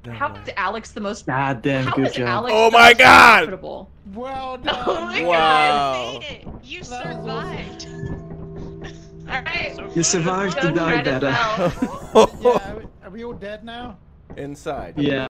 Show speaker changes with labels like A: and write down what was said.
A: How is Alex the most?
B: God damn,
A: How
B: good
A: is
B: job.
A: Alex
C: Oh
A: the
C: my
A: most
C: God!
A: profitable?
D: Well
A: Oh
D: done.
A: my
C: Wow.
E: You made it. You
D: That was
E: survived.
A: Alright.
B: You survived to
A: Don't
B: die
A: dread it
B: better.
A: well.
D: Yeah, are we all dead now?
C: Inside.
B: Yeah.